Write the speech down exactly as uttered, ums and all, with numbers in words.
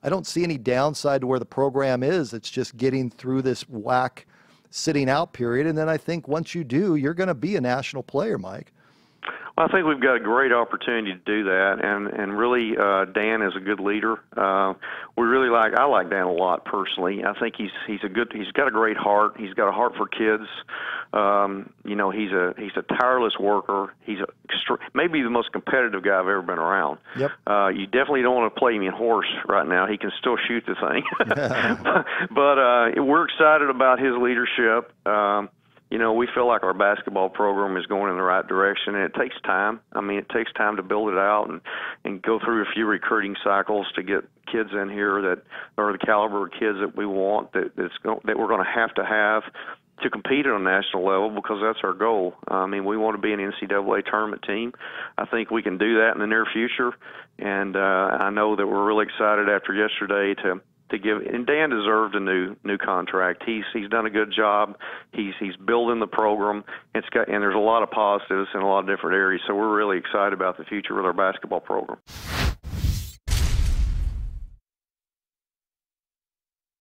I don't see any downside to where the program is. It's just getting through this whack sitting out period. And then I think once you do, you're going to be a national player, Mike. Well, I think we've got a great opportunity to do that, and and really, uh, Dan is a good leader. Uh, we really like I like Dan a lot personally. I think he's he's a good he's got a great heart. He's got a heart for kids. Um, you know, he's a he's a tireless worker. He's a extra, maybe the most competitive guy I've ever been around. Yep. Uh, you definitely don't want to play him in horse right now. He can still shoot the thing. but but uh, we're excited about his leadership. Um, You know, we feel like our basketball program is going in the right direction, and it takes time. I mean, it takes time to build it out and, and go through a few recruiting cycles to get kids in here that are the caliber of kids that we want, that that's go, that we're going to have to have to compete at a national level, because that's our goal. I mean, we want to be an N C double A tournament team. I think we can do that in the near future, and uh, I know that we're really excited after yesterday to to give, and Dan deserved a new new contract. He's he's done a good job. He's he's building the program. It's got, and there's a lot of positives in a lot of different areas. So we're really excited about the future with our basketball program.